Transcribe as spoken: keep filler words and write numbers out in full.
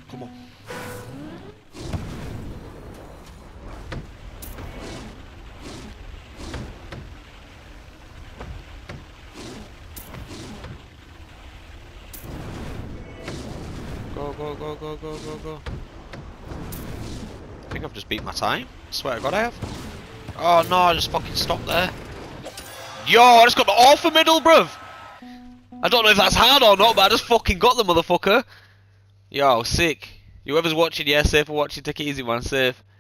Come on. Go, go, go, go, go, go, go. I think I've just beat my time. Swear to God I have. Oh no, I just fucking stopped there. Yo, I just got the alpha middle, bruv. I don't know if that's hard or not, but I just fucking got the motherfucker. Yo, sick. Whoever's watching, yeah, safe for watching. Take it easy, man. Safe.